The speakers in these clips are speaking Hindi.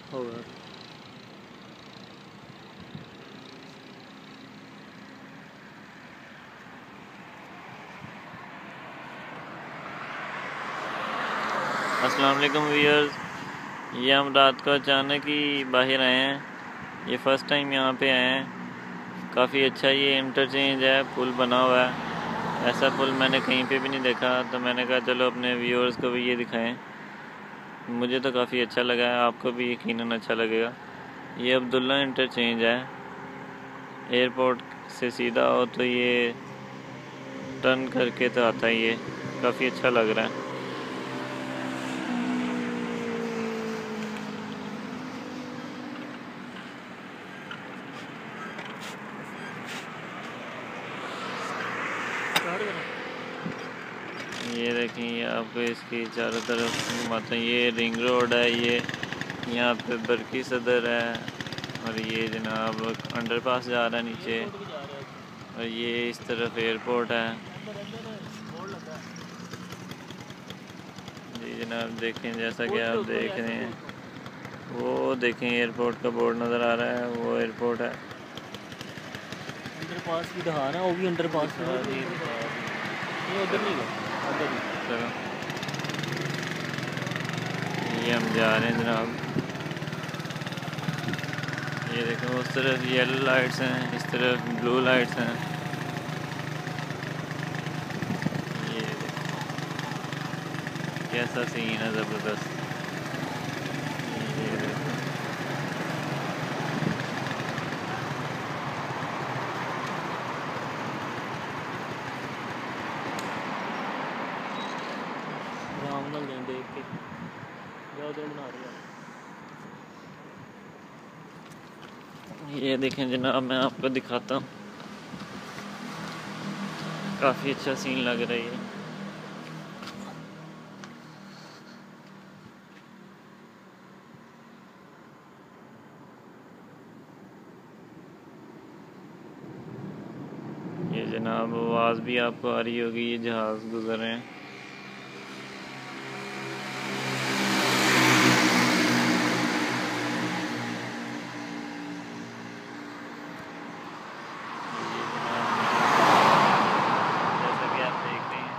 होगा। अस्सलाम वालेकुम व्यूअर्स, ये हम रात को अचानक ही बाहर आए हैं। ये फ़र्स्ट टाइम यहाँ पे आए हैं। काफ़ी अच्छा ये इंटरचेंज है, पुल बना हुआ है। ऐसा पुल मैंने कहीं पे भी नहीं देखा, तो मैंने कहा चलो अपने व्यूअर्स को भी ये दिखाएं। मुझे तो काफ़ी अच्छा लगा है, आपको भी यकीनन अच्छा लगेगा। ये अब्दुल्ला इंटरचेंज है। एयरपोर्ट से सीधा हो तो ये टर्न करके तो आता है। ये काफ़ी अच्छा लग रहा है। ये देखें, ये आपको इसकी चारों तरफ घुमाते हैं। ये रिंग रोड है, ये यहाँ पे बरकी सदर है, और ये जनाब अंडरपास जा रहा है नीचे, और ये इस तरफ एयरपोर्ट है। जी जनाब, देखें जैसा कि आप देख रहे हैं, वो देखें एयरपोर्ट का बोर्ड नज़र आ रहा है, वो एयरपोर्ट है। अंडरपास भी दिखा रहा है, वो भी अंडरपास है। ये उधर नहीं है, उधर ही। चलो, ये हम जा रहे हैं जनाब। ये देखें, उस तरफ येलो लाइट्स हैं, इस तरफ ब्लू लाइट्स हैं। ये देखें कैसा सीन है, ज़बरदस्त। ये देखें, आराम नाल देख के या उधर बना रहे हैं। ये देखें जनाब, मैं आपको दिखाता हूँ। काफ़ी अच्छा सीन लग रहा है ये जनाब, आवाज़ भी आपको आ रही होगी, ये जहाज़ गुजर रहे हैं। जैसा कि आप देख रहे हैं,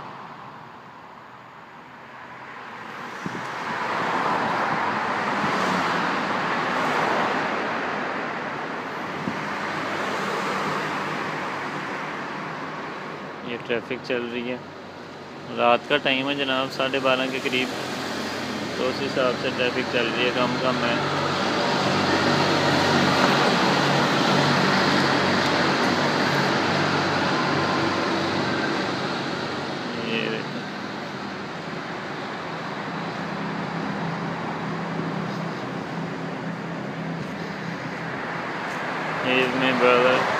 ये ट्रैफिक चल रही है। रात का टाइम है जनाब, 12:30 के करीब, तो उस हिसाब से ट्रैफिक चल रही है, कम है। ये देखो, he is my brother.